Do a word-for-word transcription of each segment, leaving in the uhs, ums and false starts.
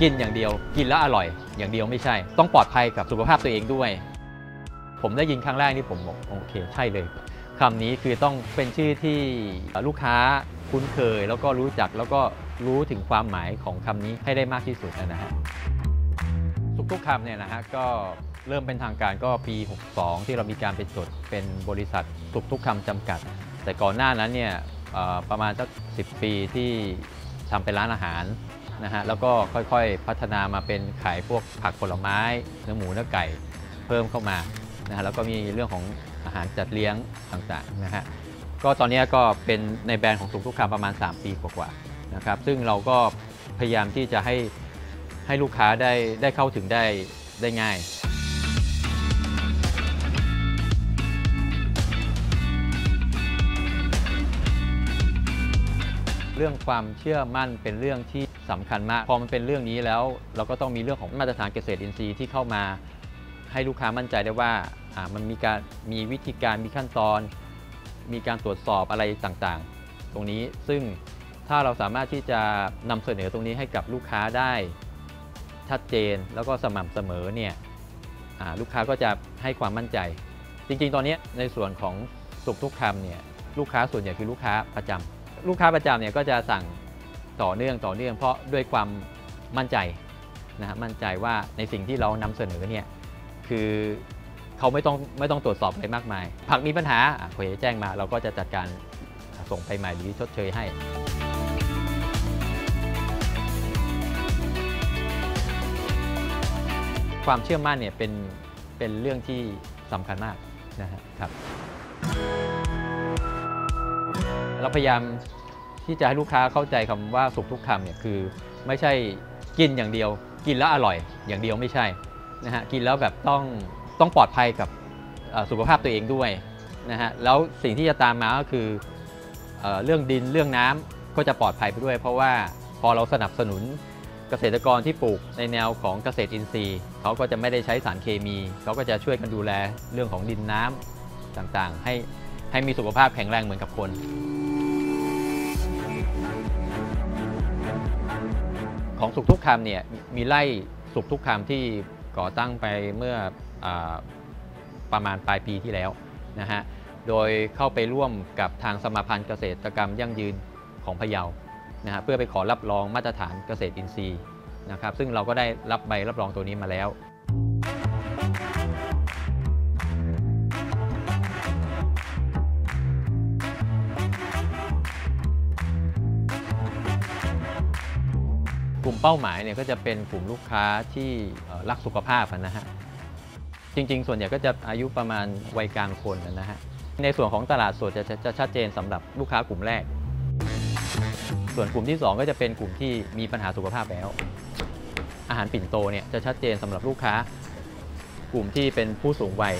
กินอย่างเดียวกินแล้วอร่อยอย่างเดียวไม่ใช่ต้องปลอดภัยกับสุขภาพตัวเองด้วยผมได้ยินครั้งแรกนี่ผมบอกโอเคใช่เลยคำนี้คือต้องเป็นชื่อที่ลูกค้าคุ้นเคยแล้วก็รู้จักแล้วก็รู้ถึงความหมายของคำนี้ให้ได้มากที่สุดนะฮะสุขทุกคำเนี่ยนะฮะก็เริ่มเป็นทางการก็ปีหกสิบสองที่เรามีการไปจดเป็นบริษัทสุขทุกคำจำกัดแต่ก่อนหน้านั้นเนี่ยประมาณสักสิบปีที่ทำเป็นร้านอาหารนะฮะแล้วก็ค่อยๆพัฒนามาเป็นขายพวกผักผลไม้เนื้อหมูเนื้อไก่เพิ่มเข้ามานะฮะแล้วก็มีเรื่องของอาหารจัดเลี้ยงต่างๆนะฮะก็ตอนนี้ก็เป็นในแบรนด์ของสุขทุกคำประมาณสามปีกว่าๆนะครับซึ่งเราก็พยายามที่จะให้ให้ลูกค้าได้ได้เข้าถึงได้ได้ง่ายเรื่องความเชื่อมั่นเป็นเรื่องที่สำคัญมากพอมันเป็นเรื่องนี้แล้วเราก็ต้องมีเรื่องของมาตรฐานเกษตรอินทรีย์ที่เข้ามาให้ลูกค้ามั่นใจได้ว่ามันมีการมีวิธีการมีขั้นตอนมีการตรวจสอบอะไรต่างๆตรงนี้ซึ่งถ้าเราสามารถที่จะนำเสนอตรงนี้ให้กับลูกค้าได้ชัดเจนแล้วก็สม่ำเสมอเนี่ยลูกค้าก็จะให้ความมั่นใจจริงๆตอนนี้ในส่วนของสุขทุกคำเนี่ยลูกค้าส่วนใหญ่คือลูกค้าประจำลูกค้าประจำเนี่ยก็จะสั่งต่อเนื่องต่อเนื่องเพราะด้วยความมั่นใจนะฮะมั่นใจว่าในสิ่งที่เรานำเสนอเนี่ยคือเขาไม่ต้องไม่ต้องตรวจสอบอะไรมากมายผักมีปัญหาคุยแจ้งมาเราก็จะจัดการส่งไปใหม่หรือชดเชยให้ความเชื่อมั่นเนี่ยเป็นเป็นเรื่องที่สำคัญมากนะครับเราพยายามที่จะให้ลูกค้าเข้าใจคำว่าสุขทุกคำเนี่ยคือไม่ใช่กินอย่างเดียวกินแล้วอร่อยอย่างเดียวไม่ใช่นะฮะกินแล้วแบบต้องต้องปลอดภัยกับสุขภาพตัวเองด้วยนะฮะแล้วสิ่งที่จะตามมาก็คือเอ่อเรื่องดินเรื่องน้ำก็จะปลอดภัยไปด้วยเพราะว่าพอเราสนับสนุนเกษตรกรที่ปลูกในแนวของเกษตรอินทรีย์เขาก็จะไม่ได้ใช้สารเคมีเขาก็จะช่วยกันดูแลเรื่องของดินน้ำต่างๆให้ให้มีสุขภาพแข็งแรงเหมือนกับคนของสุขทุกคำเนี่ยมีไร่สุขทุกคำที่ก่อตั้งไปเมื่อประมาณปลายปีที่แล้วนะฮะโดยเข้าไปร่วมกับทางสมาพันธ์เกษตรกรรมยั่งยืนของพะเยานะฮะเพื่อไปขอรับรองมาตรฐานเกษตรอินทรีย์นะครับซึ่งเราก็ได้รับใบรับรองตัวนี้มาแล้วกลุ่มเป้าหมายเนี่ยก็จะเป็นกลุ่มลูกค้าที่รักสุขภาพนะฮะจริงๆส่วนใหญ่ก็จะอายุประมาณวัยกลางคนนะฮะในส่วนของตลาดสดจะจะชัดเจนสำหรับลูกค้ากลุ่มแรกส่วนกลุ่มที่สองก็จะเป็นกลุ่มที่มีปัญหาสุขภาพแล้วอาหารปิ่นโตเนี่ยจะชัดเจนสำหรับลูกค้ากลุ่มที่เป็นผู้สูงวัย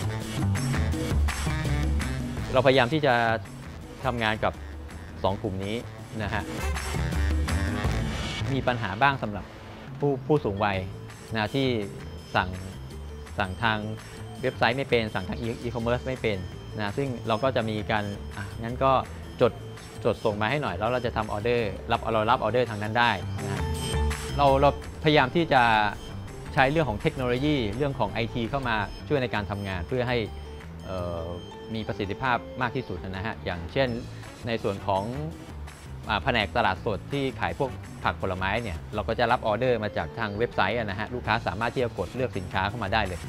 เราพยายามที่จะทำงานกับสองกลุ่มนี้นะฮะมีปัญหาบ้างสำหรับผู้ผู้สูงวัยนะที่สั่งสั่งทางเว็บไซต์ไม่เป็นสั่งทางอีคอมเมิร์ซไม่เป็นนะซึ่งเราก็จะมีการอ่ะงั้นก็จดจดส่งมาให้หน่อยแล้วเราจะทำออเดอร์รับเรารับออเดอร์ทางนั้นได้นะเราเราพยายามที่จะใช้เรื่องของเทคโนโลยีเรื่องของ ไอ ที เข้ามาช่วยในการทำงานเพื่อให้มีประสิทธิภาพมากที่สุดนะฮะอย่างเช่นในส่วนของแผนกตลาดสดที่ขายพวกผักผลไม้เนี่ยเราก็จะรับออเดอร์มาจากทางเว็บไซต์นะฮะลูกค้าสามารถที่จะกดเลือกสินค้าเข้ามาได้เลย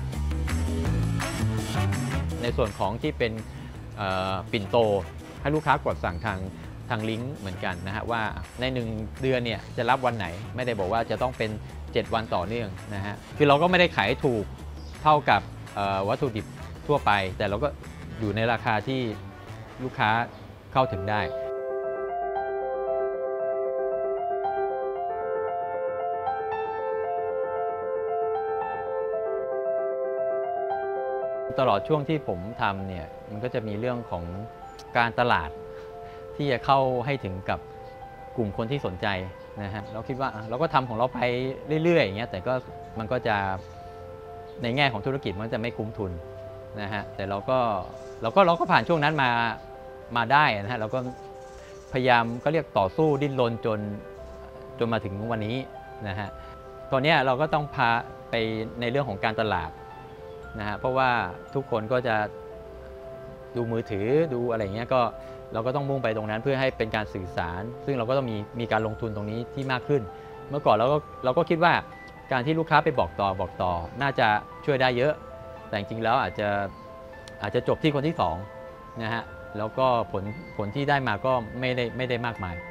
ในส่วนของที่เป็นปิ่นโตให้ลูกค้ากดสั่งทางทางลิงก์เหมือนกันนะฮะว่าในหนึ่งเดือนเนี่ยจะรับวันไหนไม่ได้บอกว่าจะต้องเป็นเจ็ดวันต่อเนื่องนะฮะคือเราก็ไม่ได้ขายถูกเท่ากับวัตถุดิบทั่วไปแต่เราก็อยู่ในราคาที่ลูกค้าเข้าถึงได้ตลอดช่วงที่ผมทำเนี่ยมันก็จะมีเรื่องของการตลาดที่จะเข้าให้ถึงกับกลุ่มคนที่สนใจนะฮะเราคิดว่าเราก็ทำของเราไปเรื่อยๆอย่างเงี้ยแต่ก็มันก็จะในแง่ของธุรกิจมันจะไม่คุ้มทุนนะฮะแต่เราก็เราก็เราก็ผ่านช่วงนั้นมามาได้นะฮะเราก็พยายามก็เรียกต่อสู้ดิ้นรนจนจนมาถึงวันนี้นะฮะตอนนี้เราก็ต้องพาไปในเรื่องของการตลาดนะฮะเพราะว่าทุกคนก็จะดูมือถือดูอะไรเงี้ยก็เราก็ต้องมุ่งไปตรงนั้นเพื่อให้เป็นการสื่อสารซึ่งเราก็ต้องมีมีการลงทุนตรงนี้ที่มากขึ้นเมื่อก่อนเราก็เราก็คิดว่าการที่ลูกค้าไปบอกต่อบอกต่อน่าจะช่วยได้เยอะแต่จริงๆแล้วอาจจะอาจจะจบที่คนที่สองนะฮะแล้วก็ผลผลที่ได้มาก็ไม่ได้ไม่ได้มากมาย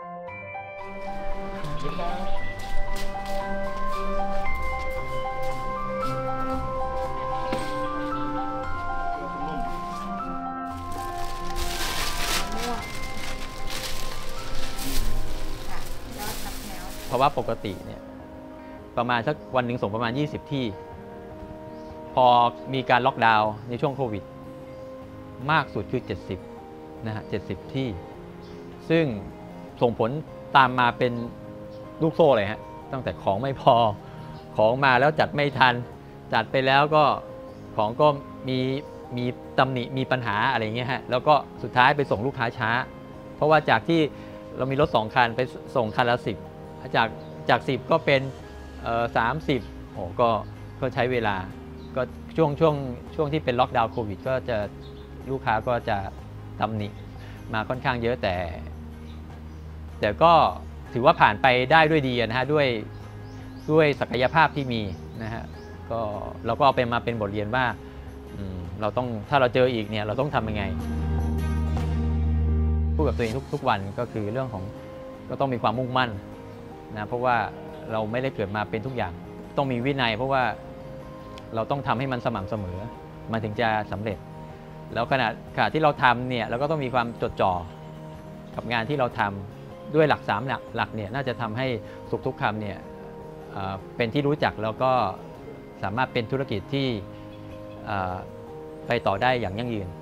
เพราะว่าปกติเนี่ยประมาณสักวันหนึ่งส่งประมาณยี่สิบที่พอมีการล็อกดาวน์ในช่วงโควิดมากสุดคือเจ็ดสิบนะฮะเจ็ดสิบที่ซึ่งส่งผลตามมาเป็นลูกโซ่เลยฮะตั้งแต่ของไม่พอของมาแล้วจัดไม่ทันจัดไปแล้วก็ของก็มีมีตำหนิมีปัญหาอะไรเงี้ยฮะแล้วก็สุดท้ายไปส่งลูกค้าช้าเพราะว่าจากที่เรามีรถสองคันไปส่งคันละสิบจากจากสิบก็เป็นสามสิบโอ้ก็ก็ใช้เวลาก็ช่วงช่วงช่วงที่เป็นล็อกดาวน์โควิดก็จะลูกค้าก็จะตำหนิมาค่อนข้างเยอะแต่แต่ก็ถือว่าผ่านไปได้ด้วยดีนะฮะด้วยด้วยศักยภาพที่มีนะฮะก็เราก็เอาไปมาเป็นบทเรียนว่าเราต้องถ้าเราเจออีกเนี่ยเราต้องทำยังไงพูดกับตัวเองทุกทุกวันก็คือเรื่องของก็ต้องมีความมุ่งมั่นนะเพราะว่าเราไม่ได้เกิดมาเป็นทุกอย่างต้องมีวินัยเพราะว่าเราต้องทำให้มันสม่ำเสมอมันถึงจะสำเร็จแล้วขณะขณะที่เราทำเนี่ยเราก็ต้องมีความจดจ่อกับงานที่เราทำด้วยหลักสามหลักหลักเนี่ยน่าจะทำให้สุขทุกคำเนี่ยเป็นที่รู้จักแล้วก็สามารถเป็นธุรกิจที่ไปต่อได้อย่างยั่งยืน